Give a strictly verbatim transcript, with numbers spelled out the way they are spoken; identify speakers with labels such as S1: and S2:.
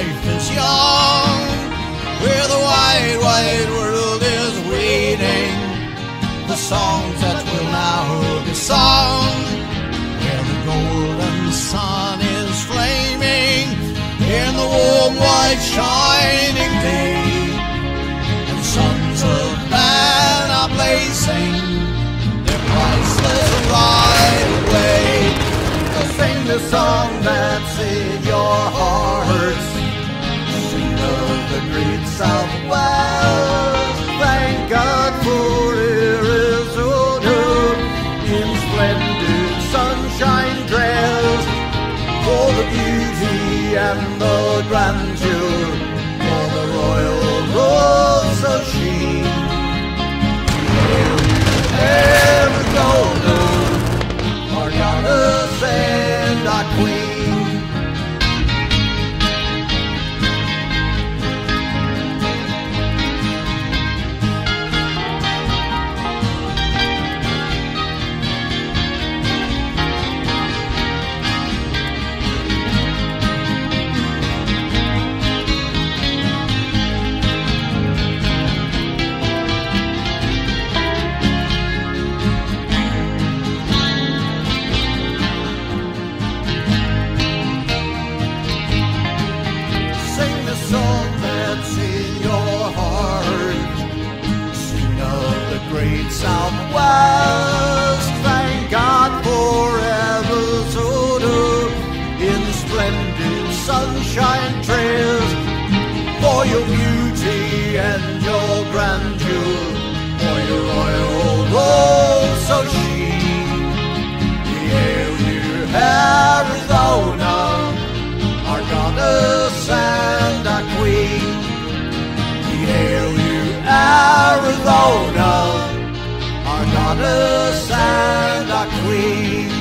S1: life is young, where the wide, wide world is waiting, the songs that will now be sung, where the golden sun is flaming in the warm, white, shining day, and sons of man are blazing their priceless right away. So sing the song that's in your hearts, sing of the great Southwest. Thank God for Arizona in splendid sunshine dressed, for the beauty and the grandeur, for the royal rose of sheen. Hail you, Arizona, our goddess and our queen. Great Southwest, thank God for Arizona in splendid sunshine dressed, for your beauty and your grandeur, for your royal rose so sheen. We hail you, Arizona, our goddess and our queen. We hail you, Arizona, our goddess and our queen.